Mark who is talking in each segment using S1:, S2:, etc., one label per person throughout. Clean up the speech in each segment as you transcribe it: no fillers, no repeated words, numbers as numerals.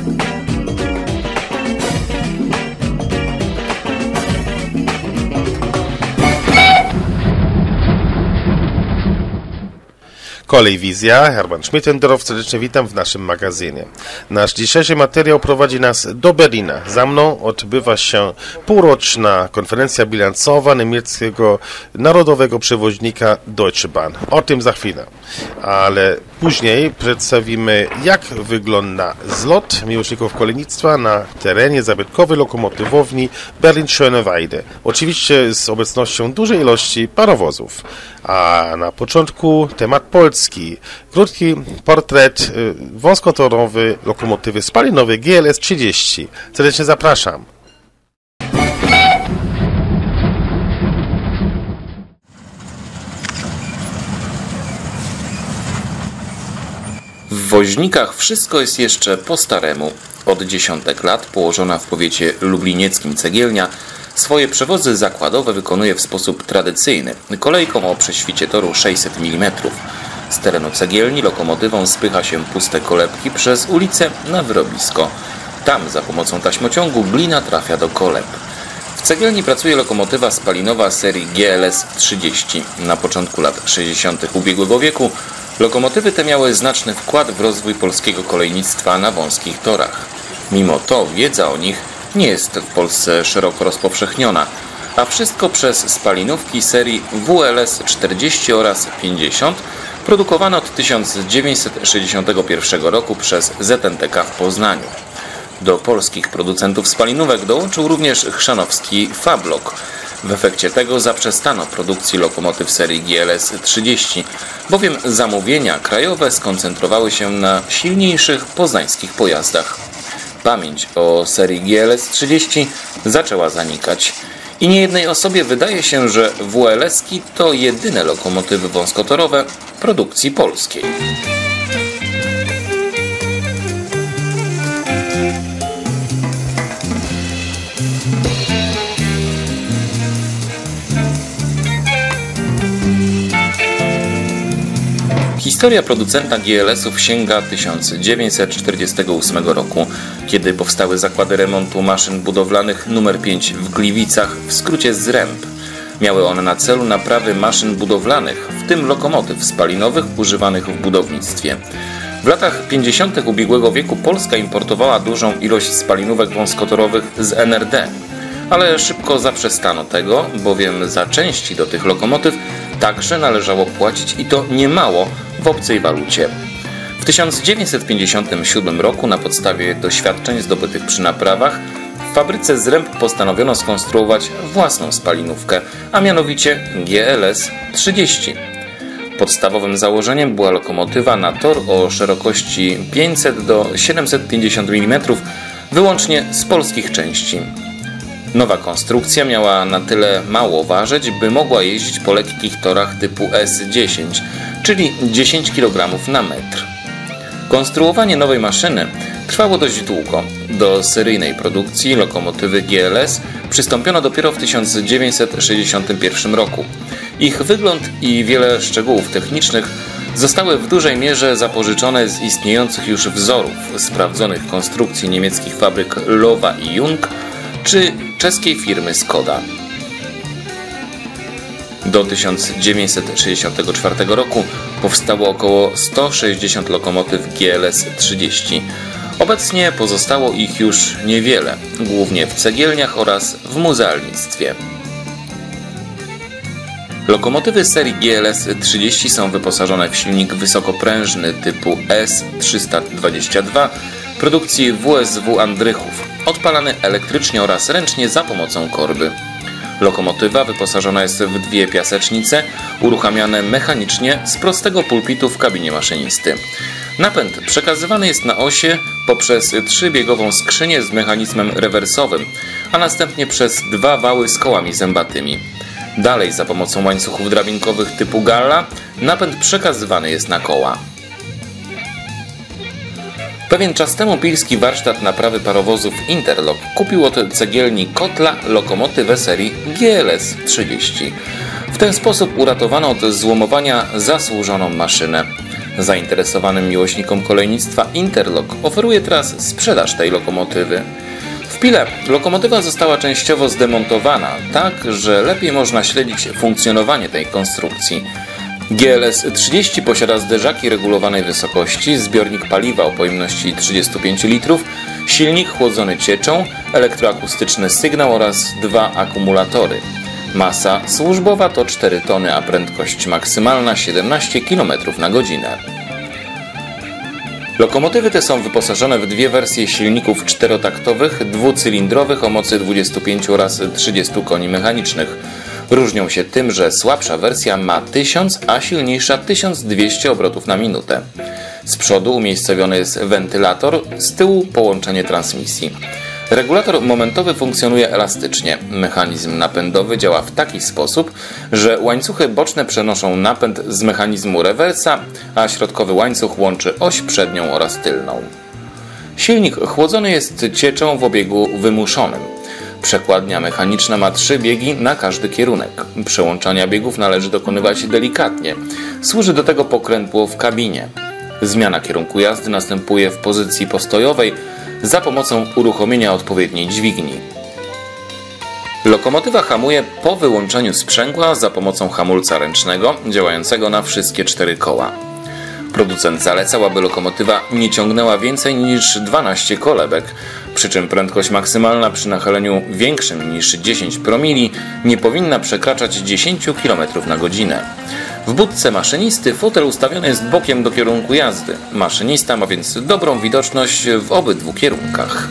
S1: Kolejwizja, Herman Schmittendorf, serdecznie witam w naszym magazynie. Nasz dzisiejszy materiał prowadzi nas do Berlina. Za mną odbywa się półroczna konferencja bilansowa niemieckiego narodowego przewoźnika Deutsche Bahn. O tym za chwilę. Ale później przedstawimy, jak wygląda zlot miłośników kolejnictwa na terenie zabytkowej lokomotywowni Berlin-Schöneweide. Oczywiście z obecnością dużej ilości parowozów. A na początku temat polski. Krótki portret wąskotorowy lokomotywy spalinowej GLS 30. Serdecznie zapraszam.
S2: W Woźnikach wszystko jest jeszcze po staremu. Od dziesiątek lat położona w powiecie lublinieckim cegielnia swoje przewozy zakładowe wykonuje w sposób tradycyjny, kolejką o prześwicie toru 600 mm. Z terenu cegielni lokomotywą spycha się puste kolebki przez ulicę na wyrobisko. Tam za pomocą taśmociągu glina trafia do koleb. W cegielni pracuje lokomotywa spalinowa serii GLS 30. Na początku lat 60. ubiegłego wieku lokomotywy te miały znaczny wkład w rozwój polskiego kolejnictwa na wąskich torach. Mimo to wiedza o nich nie jest w Polsce szeroko rozpowszechniona, a wszystko przez spalinówki serii WLS 40 oraz 50 produkowane od 1961 roku przez ZNTK w Poznaniu. Do polskich producentów spalinówek dołączył również chrzanowski Fablok. W efekcie tego zaprzestano produkcji lokomotyw serii GLS 30, bowiem zamówienia krajowe skoncentrowały się na silniejszych poznańskich pojazdach. Pamięć o serii GLS 30 zaczęła zanikać i niejednej osobie wydaje się, że WLS-ki to jedyne lokomotywy wąskotorowe produkcji polskiej. Historia producenta GLS-ów sięga 1948 roku, kiedy powstały zakłady remontu maszyn budowlanych nr 5 w Gliwicach, w skrócie ZREMP. Miały one na celu naprawy maszyn budowlanych, w tym lokomotyw spalinowych używanych w budownictwie. W latach 50. ubiegłego wieku Polska importowała dużą ilość spalinówek wąskotorowych z NRD, ale szybko zaprzestano tego, bowiem za części do tych lokomotyw także należało płacić i to niemało w obcej walucie. W 1957 roku na podstawie doświadczeń zdobytych przy naprawach w fabryce ZREMP postanowiono skonstruować własną spalinówkę, a mianowicie GLS 30. Podstawowym założeniem była lokomotywa na tor o szerokości 500 do 750 mm wyłącznie z polskich części. Nowa konstrukcja miała na tyle mało ważyć, by mogła jeździć po lekkich torach typu S10, czyli 10 kg na metr. Konstruowanie nowej maszyny trwało dość długo. Do seryjnej produkcji lokomotywy GLS przystąpiono dopiero w 1961 roku. Ich wygląd i wiele szczegółów technicznych zostały w dużej mierze zapożyczone z istniejących już wzorów sprawdzonych konstrukcji niemieckich fabryk Lowa i Jung czy czeskiej firmy Skoda. Do 1964 roku powstało około 160 lokomotyw GLS 30. Obecnie pozostało ich już niewiele, głównie w cegielniach oraz w muzealnictwie. Lokomotywy serii GLS 30 są wyposażone w silnik wysokoprężny typu S322 produkcji WSW Andrychów, odpalany elektrycznie oraz ręcznie za pomocą korby. Lokomotywa wyposażona jest w dwie piasecznice, uruchamiane mechanicznie z prostego pulpitu w kabinie maszynisty. Napęd przekazywany jest na osie poprzez trzybiegową skrzynię z mechanizmem rewersowym, a następnie przez dwa wały z kołami zębatymi. Dalej za pomocą łańcuchów drabinkowych typu Galla napęd przekazywany jest na koła. Pewien czas temu pilski warsztat naprawy parowozów Interlok kupił od cegielni Kotla lokomotywę serii GLS 30. W ten sposób uratowano od złomowania zasłużoną maszynę. Zainteresowanym miłośnikom kolejnictwa Interlok oferuje teraz sprzedaż tej lokomotywy. W Pile lokomotywa została częściowo zdemontowana, tak że lepiej można śledzić funkcjonowanie tej konstrukcji. GLS 30 posiada zderzaki regulowanej wysokości, zbiornik paliwa o pojemności 35 litrów, silnik chłodzony cieczą, elektroakustyczny sygnał oraz 2 akumulatory. Masa służbowa to 4 tony, a prędkość maksymalna 17 km na godzinę. Lokomotywy te są wyposażone w 2 wersje silników czterotaktowych, dwucylindrowych o mocy 25 oraz 30 koni mechanicznych. Różnią się tym, że słabsza wersja ma 1000, a silniejsza 1200 obrotów na minutę. Z przodu umiejscowiony jest wentylator, z tyłu połączenie transmisji. Regulator momentowy funkcjonuje elastycznie. Mechanizm napędowy działa w taki sposób, że łańcuchy boczne przenoszą napęd z mechanizmu rewersa, a środkowy łańcuch łączy oś przednią oraz tylną. Silnik chłodzony jest cieczą w obiegu wymuszonym. Przekładnia mechaniczna ma 3 biegi na każdy kierunek. Przełączania biegów należy dokonywać delikatnie. Służy do tego pokrętło w kabinie. Zmiana kierunku jazdy następuje w pozycji postojowej za pomocą uruchomienia odpowiedniej dźwigni. Lokomotywa hamuje po wyłączeniu sprzęgła za pomocą hamulca ręcznego działającego na wszystkie 4 koła. Producent zalecał, aby lokomotywa nie ciągnęła więcej niż 12 kolebek, przy czym prędkość maksymalna przy nachyleniu większym niż 10 promili nie powinna przekraczać 10 km na godzinę. W budce maszynisty fotel ustawiony jest bokiem do kierunku jazdy. Maszynista ma więc dobrą widoczność w obydwu kierunkach.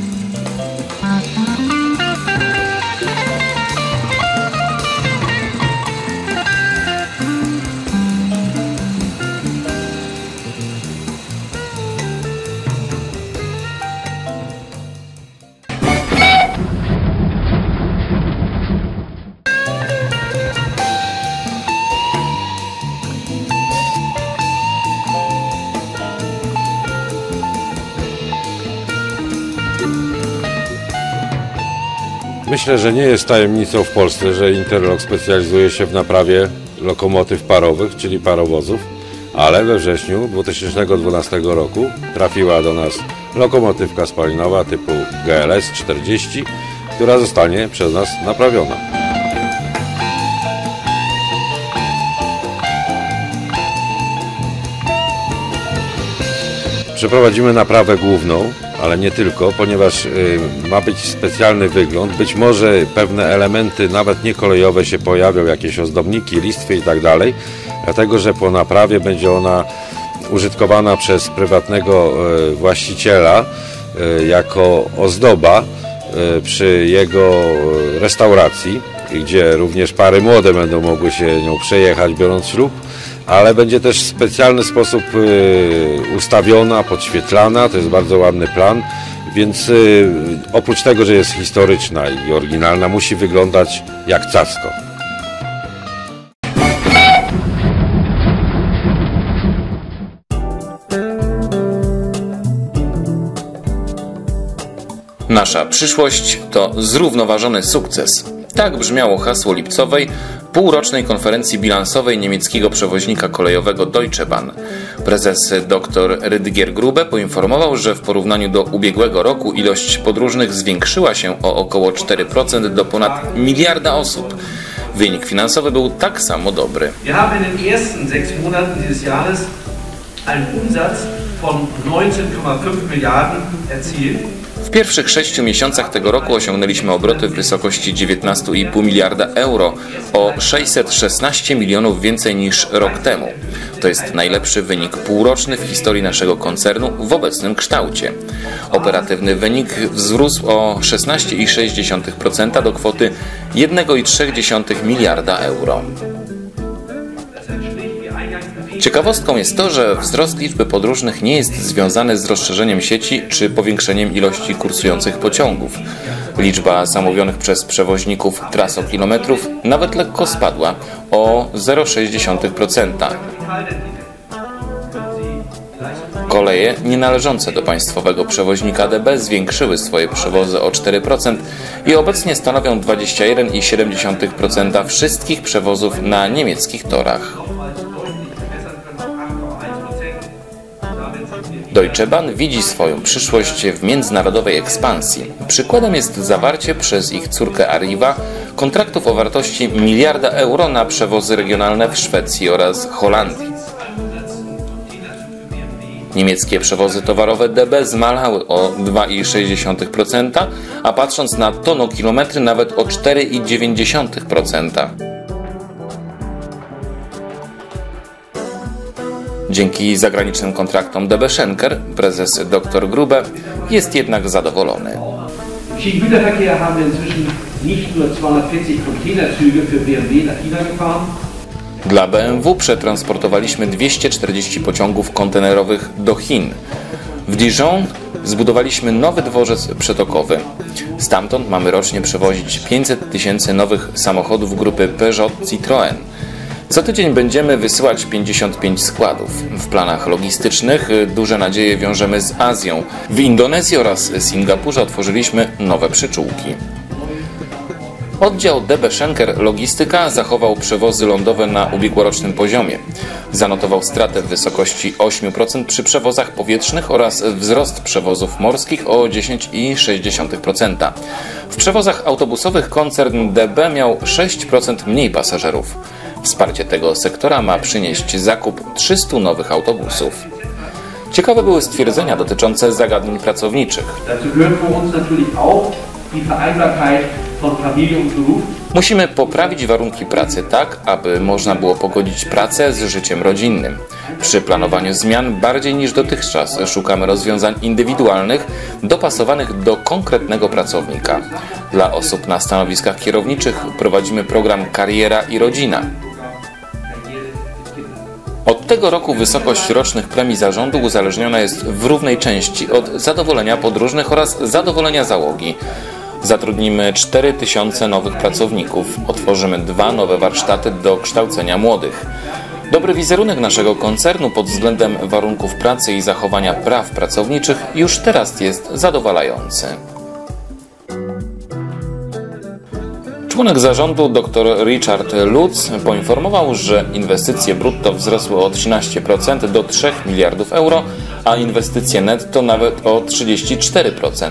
S3: Myślę, że nie jest tajemnicą w Polsce, że Interlok specjalizuje się w naprawie lokomotyw parowych, czyli parowozów, ale we wrześniu 2012 roku trafiła do nas lokomotywka spalinowa typu GLS 40, która zostanie przez nas naprawiona. Przeprowadzimy naprawę główną, ale nie tylko, ponieważ ma być specjalny wygląd. Być może pewne elementy, nawet niekolejowe, się pojawią, jakieś ozdobniki, listwy i tak dalej, dlatego że po naprawie będzie ona użytkowana przez prywatnego właściciela jako ozdoba przy jego restauracji, gdzie również pary młode będą mogły się nią przejechać, biorąc ślub, ale będzie też w specjalny sposób ustawiona, podświetlana. To jest bardzo ładny plan, więc oprócz tego, że jest historyczna i oryginalna, musi wyglądać jak cacko.
S2: Nasza przyszłość to zrównoważony sukces. Tak brzmiało hasło lipcowej, półrocznej konferencji bilansowej niemieckiego przewoźnika kolejowego Deutsche Bahn. Prezes dr Rydiger Grube poinformował, że w porównaniu do ubiegłego roku ilość podróżnych zwiększyła się o około 4% do ponad 1 miliarda osób. Wynik finansowy był tak samo dobry.
S4: Wir haben in den ersten 6 Monaten dieses Jahres einen Umsatz von 19,5 Milliarden erzielt.
S2: W pierwszych 6 miesiącach tego roku osiągnęliśmy obroty w wysokości 19,5 miliarda euro, o 616 milionów więcej niż rok temu. To jest najlepszy wynik półroczny w historii naszego koncernu w obecnym kształcie. Operatywny wynik wzrósł o 16,6% do kwoty 1,3 miliarda euro. Ciekawostką jest to, że wzrost liczby podróżnych nie jest związany z rozszerzeniem sieci czy powiększeniem ilości kursujących pociągów. Liczba zamówionych przez przewoźników tras o kilometrów nawet lekko spadła o 0,6%. Koleje nienależące do państwowego przewoźnika DB zwiększyły swoje przewozy o 4% i obecnie stanowią 21,7% wszystkich przewozów na niemieckich torach. Deutsche Bahn widzi swoją przyszłość w międzynarodowej ekspansji. Przykładem jest zawarcie przez ich córkę Arriva kontraktów o wartości 1 miliarda euro na przewozy regionalne w Szwecji oraz Holandii. Niemieckie przewozy towarowe DB zmalały o 2,6%, a patrząc na tonokilometry nawet o 4,9%. Dzięki zagranicznym kontraktom DB Schenker prezes dr Grube jest jednak zadowolony.
S4: Im Schienengüterverkehr haben wir inzwischen nicht nur 240 Containerzüge für BMW nach China gefahren.
S2: Dla BMW przetransportowaliśmy 240 pociągów kontenerowych do Chin. W Dijon zbudowaliśmy nowy dworzec przetokowy. Stamtąd mamy rocznie przewozić 500 tysięcy nowych samochodów grupy Peugeot-Citroën. Co tydzień będziemy wysyłać 55 składów. W planach logistycznych duże nadzieje wiążemy z Azją. W Indonezji oraz Singapurze otworzyliśmy nowe przyczółki. Oddział DB Schenker Logistyka zachował przewozy lądowe na ubiegłorocznym poziomie. Zanotował stratę w wysokości 8% przy przewozach powietrznych oraz wzrost przewozów morskich o 10,6%. W przewozach autobusowych koncern DB miał 6% mniej pasażerów. Wsparcie tego sektora ma przynieść zakup 300 nowych autobusów. Ciekawe były stwierdzenia dotyczące zagadnień pracowniczych. Musimy poprawić warunki pracy tak, aby można było pogodzić pracę z życiem rodzinnym. Przy planowaniu zmian bardziej niż dotychczas szukamy rozwiązań indywidualnych, dopasowanych do konkretnego pracownika. Dla osób na stanowiskach kierowniczych prowadzimy program Kariera i Rodzina. Od tego roku wysokość rocznych premii zarządu uzależniona jest w równej części od zadowolenia podróżnych oraz zadowolenia załogi. Zatrudnimy 4000 nowych pracowników, otworzymy 2 nowe warsztaty do kształcenia młodych. Dobry wizerunek naszego koncernu pod względem warunków pracy i zachowania praw pracowniczych już teraz jest zadowalający. Członek zarządu dr Richard Lutz poinformował, że inwestycje brutto wzrosły o 13% do 3 miliardów euro, a inwestycje netto nawet o 34%.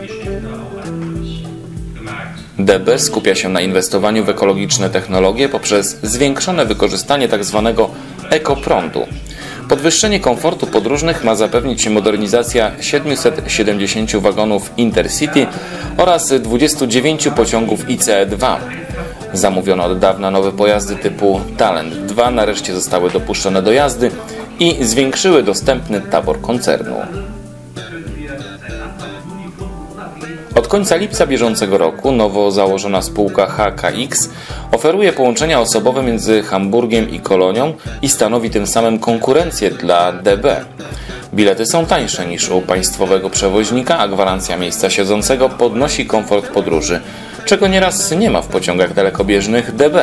S2: DB skupia się na inwestowaniu w ekologiczne technologie poprzez zwiększone wykorzystanie tzw. ekoprądu. Podwyższenie komfortu podróżnych ma zapewnić modernizacja 770 wagonów Intercity oraz 29 pociągów ICE-2. Zamówiono od dawna nowe pojazdy typu Talent 2 nareszcie zostały dopuszczone do jazdy i zwiększyły dostępny tabor koncernu. Od końca lipca bieżącego roku nowo założona spółka HKX oferuje połączenia osobowe między Hamburgiem i Kolonią i stanowi tym samym konkurencję dla DB. Bilety są tańsze niż u państwowego przewoźnika, a gwarancja miejsca siedzącego podnosi komfort podróży, czego nieraz nie ma w pociągach dalekobieżnych DB.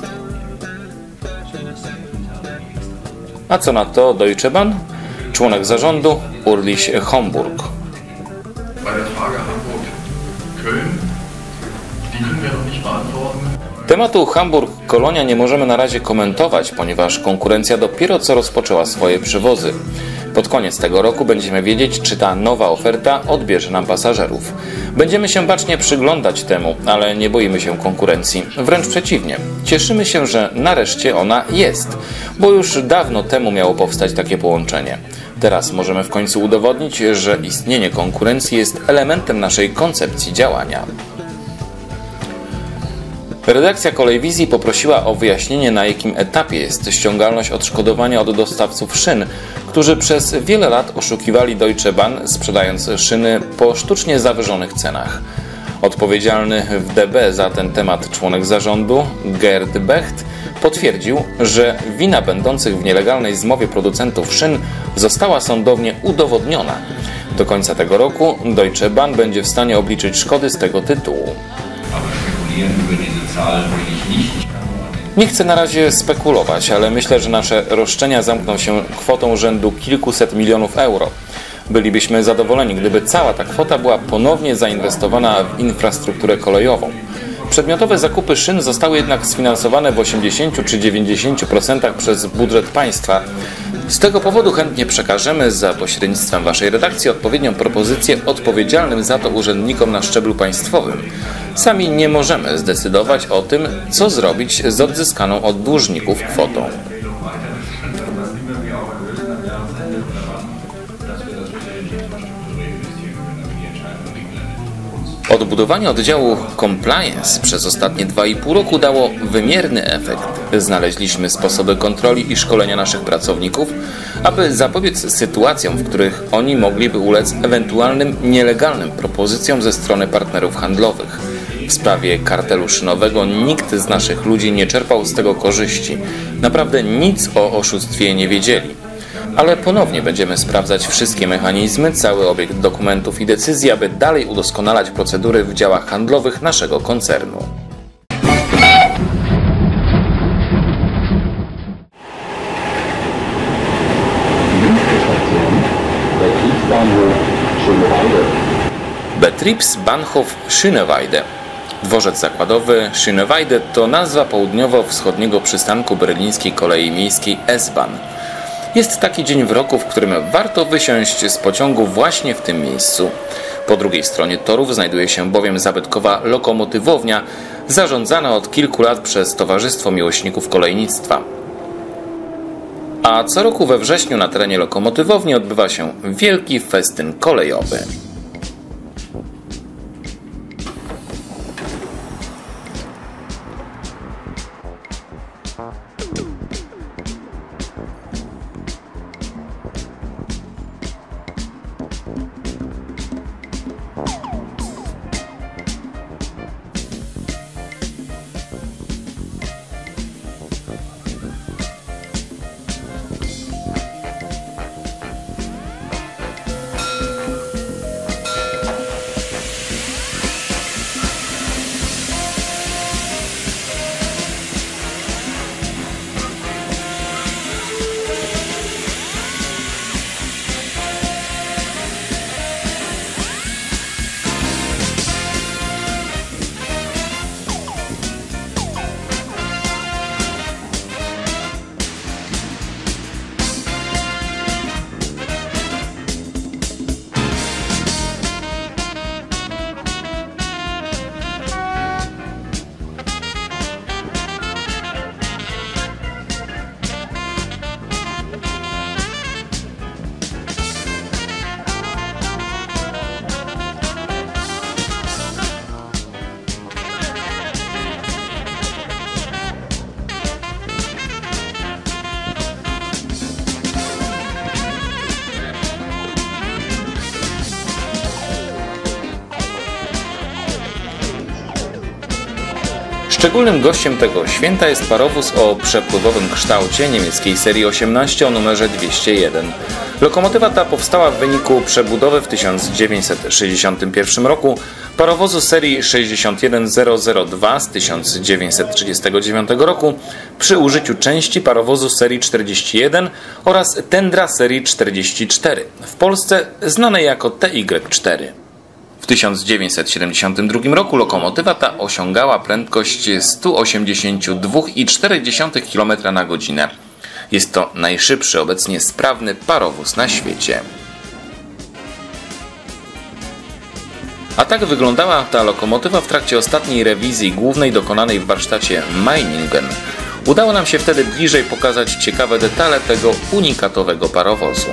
S2: A co na to Deutsche Bahn? Członek zarządu Ulrich Homburg. Tematu Hamburg-Kolonia nie możemy na razie komentować, ponieważ konkurencja dopiero co rozpoczęła swoje przewozy. Pod koniec tego roku będziemy wiedzieć, czy ta nowa oferta odbierze nam pasażerów. Będziemy się bacznie przyglądać temu, ale nie boimy się konkurencji. Wręcz przeciwnie. Cieszymy się, że nareszcie ona jest, bo już dawno temu miało powstać takie połączenie. Teraz możemy w końcu udowodnić, że istnienie konkurencji jest elementem naszej koncepcji działania. Redakcja Kolejwizji poprosiła o wyjaśnienie, na jakim etapie jest ściągalność odszkodowania od dostawców szyn, którzy przez wiele lat oszukiwali Deutsche Bahn, sprzedając szyny po sztucznie zawyżonych cenach. Odpowiedzialny w DB za ten temat członek zarządu, Gerd Becht, potwierdził, że wina będących w nielegalnej zmowie producentów szyn została sądownie udowodniona. Do końca tego roku Deutsche Bahn będzie w stanie obliczyć szkody z tego tytułu. Nie chcę na razie spekulować, ale myślę, że nasze roszczenia zamkną się kwotą rzędu kilkuset milionów euro. Bylibyśmy zadowoleni, gdyby cała ta kwota była ponownie zainwestowana w infrastrukturę kolejową. Przedmiotowe zakupy szyn zostały jednak sfinansowane w 80 czy 90% przez budżet państwa. Z tego powodu chętnie przekażemy za pośrednictwem Waszej redakcji odpowiednią propozycję odpowiedzialnym za to urzędnikom na szczeblu państwowym. Sami nie możemy zdecydować o tym, co zrobić z odzyskaną od dłużników kwotą. Odbudowanie oddziału Compliance przez ostatnie 2,5 roku dało wymierny efekt. Znaleźliśmy sposoby kontroli i szkolenia naszych pracowników, aby zapobiec sytuacjom, w których oni mogliby ulec ewentualnym nielegalnym propozycjom ze strony partnerów handlowych. W sprawie kartelu szynowego nikt z naszych ludzi nie czerpał z tego korzyści. Naprawdę nic o oszustwie nie wiedzieli. Ale ponownie będziemy sprawdzać wszystkie mechanizmy, cały obieg dokumentów i decyzji, aby dalej udoskonalać procedury w działach handlowych naszego koncernu. Betriebsbahnhof Schöneweide. Dworzec zakładowy Schöneweide to nazwa południowo-wschodniego przystanku berlińskiej kolei miejskiej S-Bahn. Jest taki dzień w roku, w którym warto wysiąść z pociągu właśnie w tym miejscu. Po drugiej stronie torów znajduje się bowiem zabytkowa lokomotywownia, zarządzana od kilku lat przez Towarzystwo Miłośników Kolejnictwa. A co roku we wrześniu na terenie lokomotywowni odbywa się wielki festyn kolejowy. Szczególnym gościem tego święta jest parowóz o przepływowym kształcie niemieckiej serii 18 o numerze 201. Lokomotywa ta powstała w wyniku przebudowy w 1961 roku parowozu serii 61002 z 1939 roku przy użyciu części parowozu serii 41 oraz tendra serii 44, w Polsce znanej jako TY4. W 1972 roku lokomotywa ta osiągała prędkość 182,4 km na godzinę. Jest to najszybszy obecnie sprawny parowóz na świecie. A tak wyglądała ta lokomotywa w trakcie ostatniej rewizji głównej dokonanej w warsztacie Meiningen. Udało nam się wtedy bliżej pokazać ciekawe detale tego unikatowego parowozu.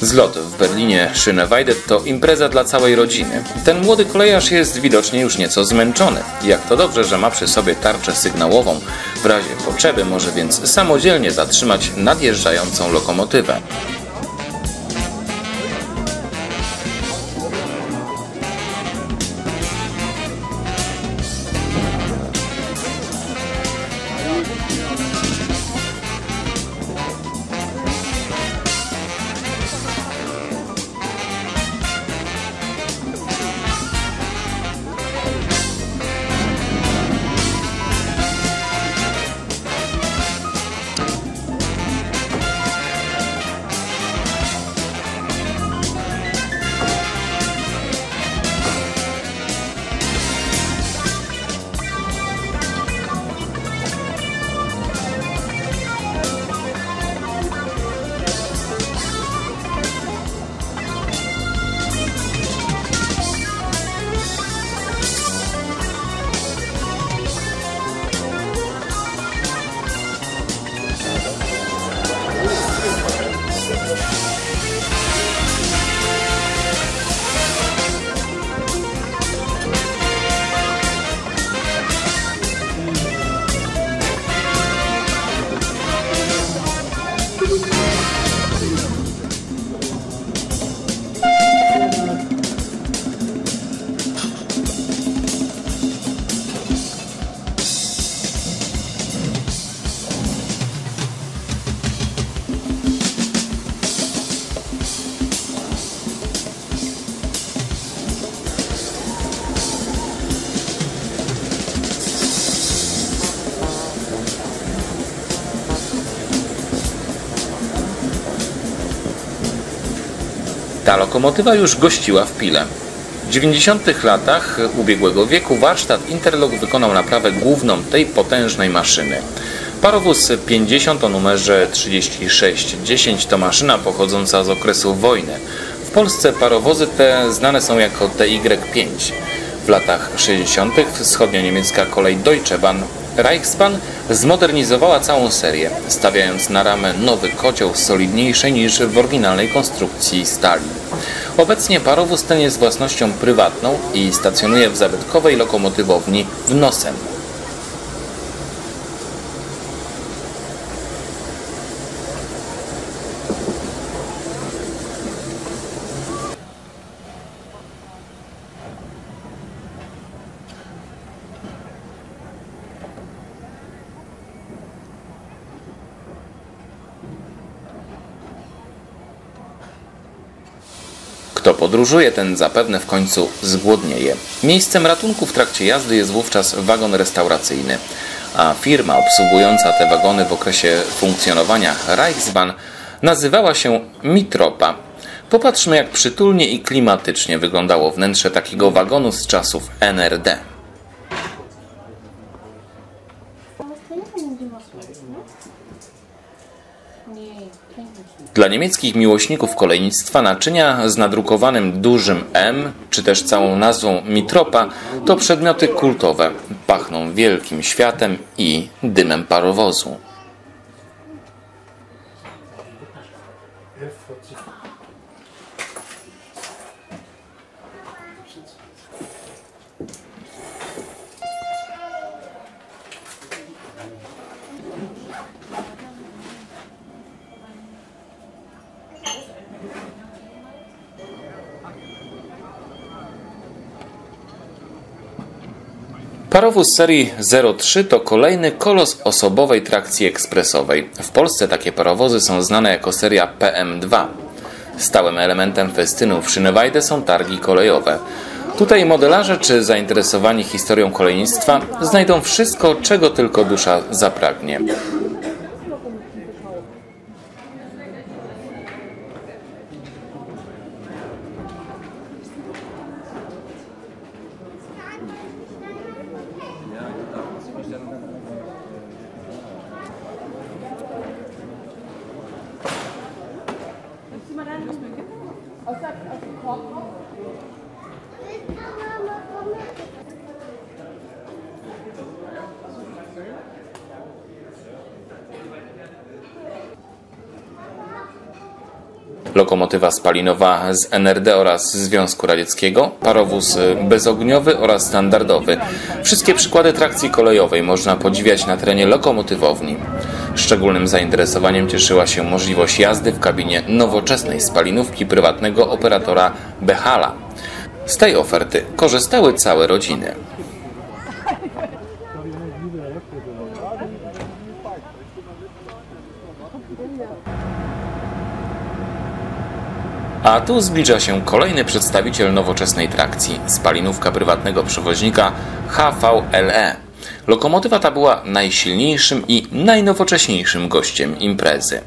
S2: Zlot w Berlinie Schöneweide to impreza dla całej rodziny. Ten młody kolejarz jest widocznie już nieco zmęczony. Jak to dobrze, że ma przy sobie tarczę sygnałową. W razie potrzeby może więc samodzielnie zatrzymać nadjeżdżającą lokomotywę. Ta lokomotywa już gościła w Pile. W 90. latach ubiegłego wieku warsztat Interlok wykonał naprawę główną tej potężnej maszyny. Parowóz 50 o numerze 3610 to maszyna pochodząca z okresu wojny. W Polsce parowozy te znane są jako TY5. W latach 60. wschodnio-niemiecka kolej Deutsche Bahn Reichsbahn zmodernizowała całą serię, stawiając na ramę nowy kocioł solidniejszy niż w oryginalnej konstrukcji stali. Obecnie parowóz ten jest własnością prywatną i stacjonuje w zabytkowej lokomotywowni w Nosem. Kto podróżuje, ten zapewne w końcu zgłodnieje. Miejscem ratunku w trakcie jazdy jest wówczas wagon restauracyjny, a firma obsługująca te wagony w okresie funkcjonowania Reichsbahn nazywała się Mitropa. Popatrzmy, jak przytulnie i klimatycznie wyglądało wnętrze takiego wagonu z czasów NRD. Dla niemieckich miłośników kolejnictwa naczynia z nadrukowanym dużym M, czy też całą nazwą Mitropa, to przedmioty kultowe. Pachną wielkim światem i dymem parowozu. Parowóz serii 03 to kolejny kolos osobowej trakcji ekspresowej. W Polsce takie parowozy są znane jako seria PM2. Stałym elementem festynu w Schöneweide są targi kolejowe. Tutaj modelarze czy zainteresowani historią kolejnictwa znajdą wszystko, czego tylko dusza zapragnie. lokomotywa spalinowa z NRD oraz Związku Radzieckiego, parowóz bezogniowy oraz standardowy. Wszystkie przykłady trakcji kolejowej można podziwiać na terenie lokomotywowni. Szczególnym zainteresowaniem cieszyła się możliwość jazdy w kabinie nowoczesnej spalinówki prywatnego operatora Behala. Z tej oferty korzystały całe rodziny. A tu zbliża się kolejny przedstawiciel nowoczesnej trakcji, spalinówka prywatnego przewoźnika HVLE. Lokomotywa ta była najsilniejszym i najnowocześniejszym gościem imprezy.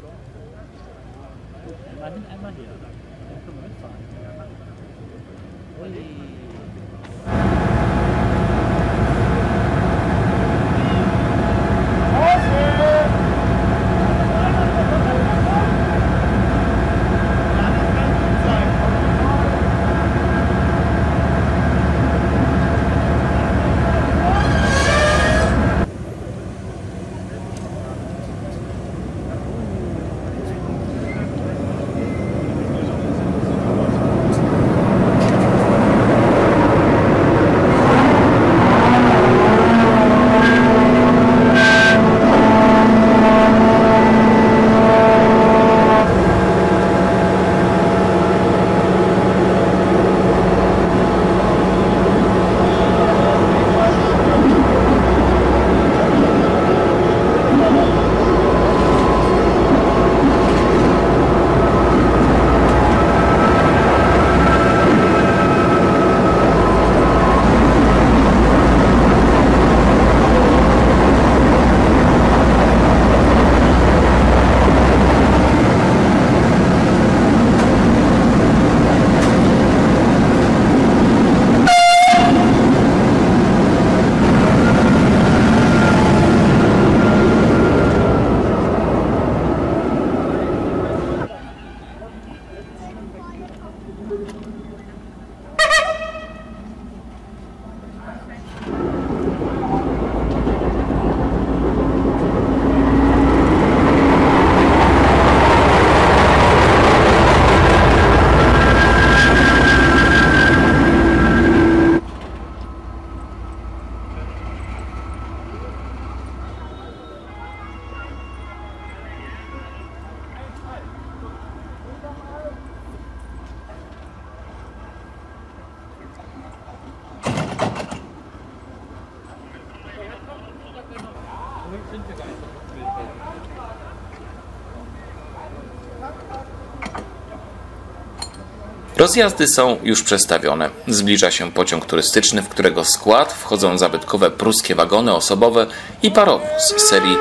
S2: Rozjazdy są już przestawione. Zbliża się pociąg turystyczny, w którego skład wchodzą zabytkowe pruskie wagony osobowe i parowóz serii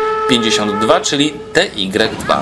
S2: 52, czyli TY2.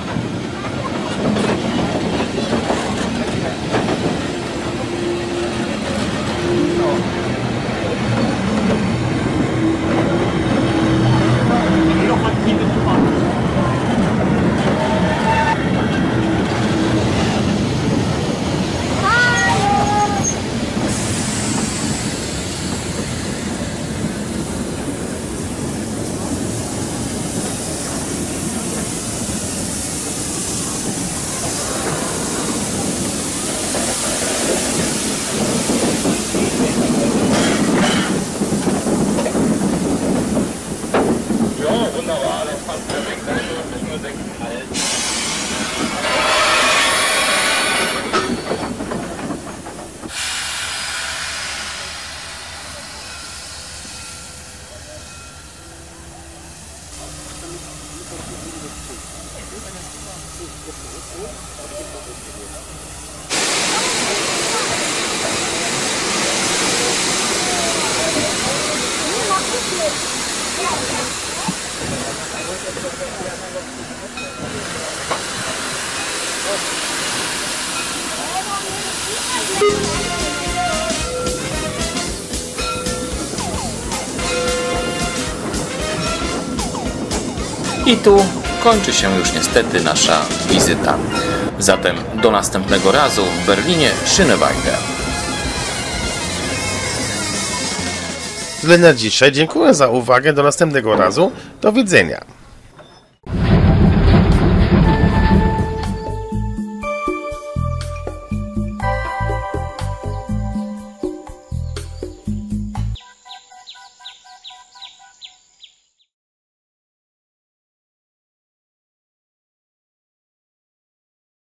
S2: I tu kończy się już niestety nasza wizyta. Zatem do następnego razu w Berlinie Schöneweide.
S1: Tyle na dzisiaj. Dziękuję za uwagę. Do następnego razu. Do widzenia.